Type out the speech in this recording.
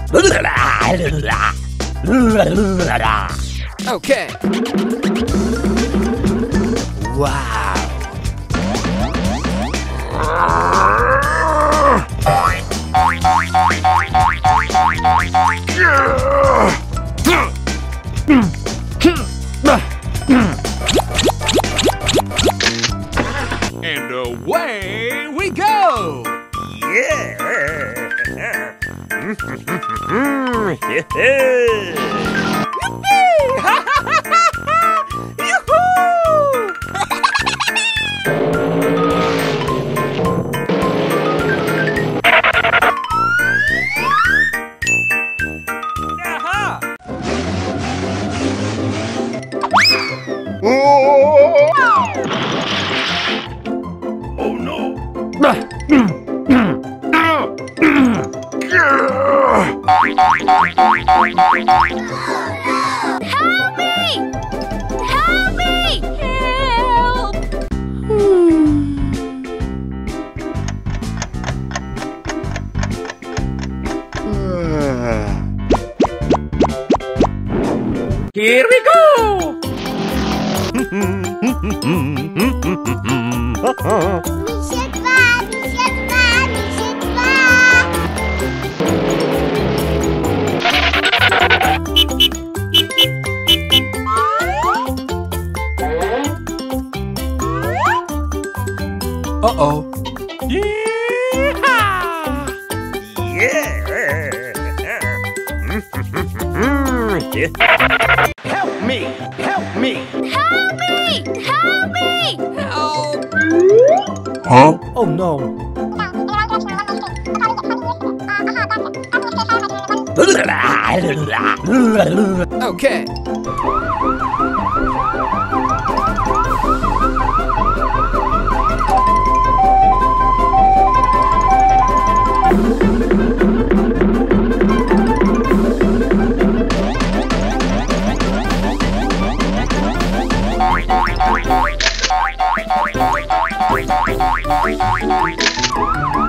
Okay. Wow. And away we go! Oh no! Help me! Help me! Help! Here we go! Misiek 2, misiek 2, misiek 2. Uh-oh. Help me! Help me! Help me! Help me! Help! Huh? Oh no! Okay. Help!